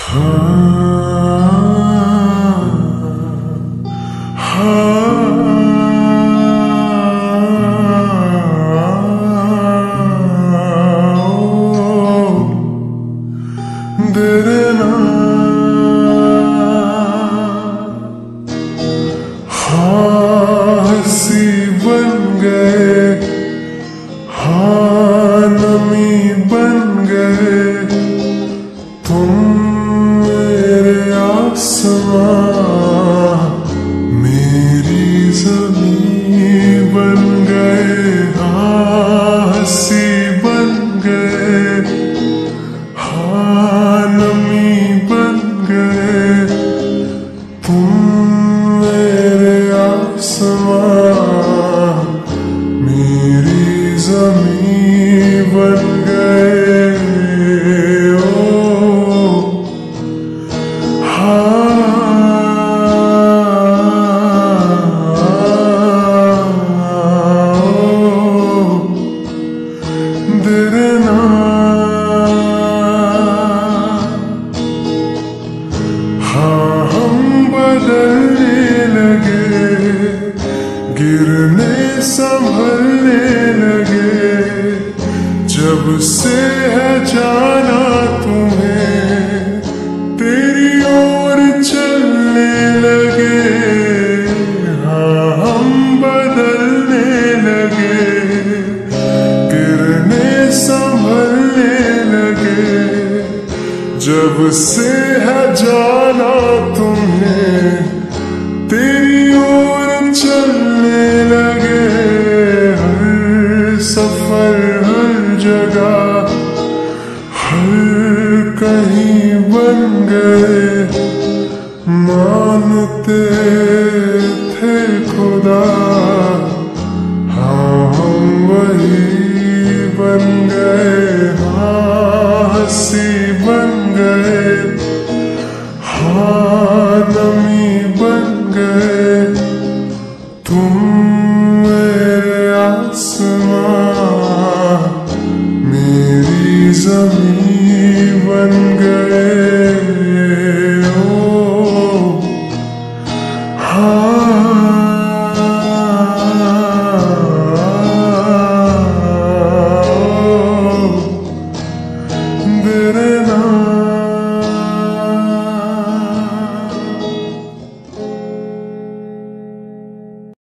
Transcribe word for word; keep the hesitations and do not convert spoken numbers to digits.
हंसी बन गए, हाँ नमी बन गए तुम मेरे आसमां, मेरी ज़मीं बन गए। हाँ हंसी बन गए, हाँ नमी बन गए तुम मेरे आसमां, मेरी ज़मीं बन गए। ओ हाँ हम बदलने लगे, गिरने संभलने लगे, जब से है जाना तुम्हें तेरी ओर चलने लगे। हाँ हम बदलने लगे, गिरने संभलने लगे, जब से है जाना तुम्हें तेरी ओर चलने लगे। हर सफर हर जगह हर कहीं बन गए, मानते थे खुदा